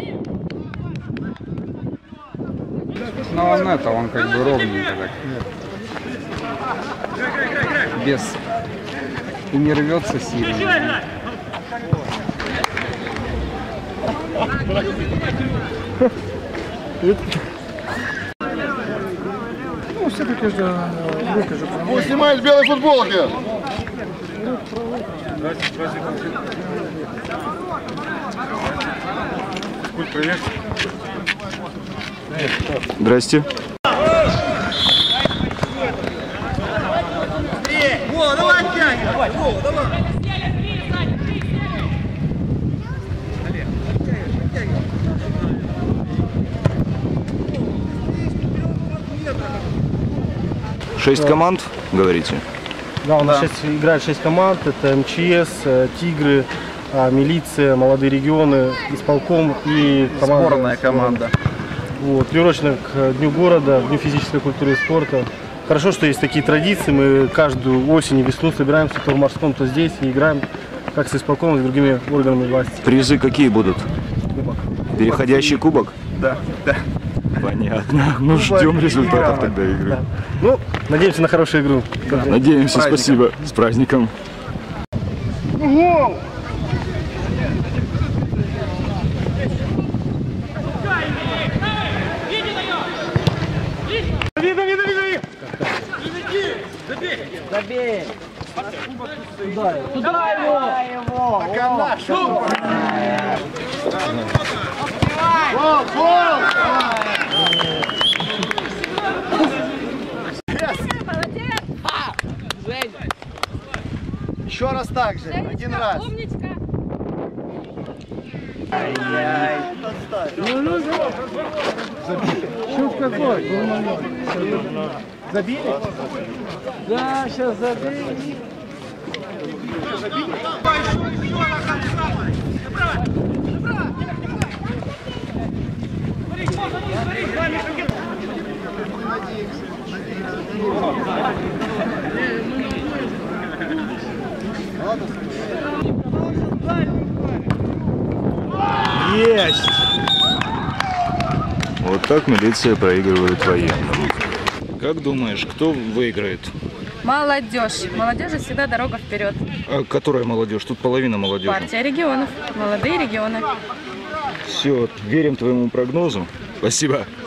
Но он он как бы ровненько так. Без... И не рвется сильно. Ну, все-таки же руки же. Пусть снимает белой футболки. Здрасте. Во, давай тянем. Во, давай. Шесть команд, говорите? Да, у нас сейчас играет 6 команд. Это МЧС, Тигры, милиция, молодые регионы, исполком и команда. Сборная команда. Вот, приурочена к Дню города, Дню физической культуры и спорта. Хорошо, что есть такие традиции. Мы каждую осень и весну собираемся то в Морском, то здесь и играем как с исполкомом, и с другими органами власти. Призы какие будут? Кубок. Переходящий кубок? Да, да. Понятно. Ну, ждем результатов тогда игры. Да. Ну, надеемся на хорошую игру. Да. Надеемся, спасибо. С праздником. Гол! Забей. Туда его. Пока наша. Гол, гол! Еще раз так же, один раз. Счет какой? Забили? Да, сейчас забили. Есть! Вот так милиция проигрывает военным. Как думаешь, кто выиграет? Молодежь. Молодежи всегда дорога вперед. А которая молодежь? Тут половина молодежи. Партия регионов. Молодые регионы. Все, верим твоему прогнозу. Спасибо.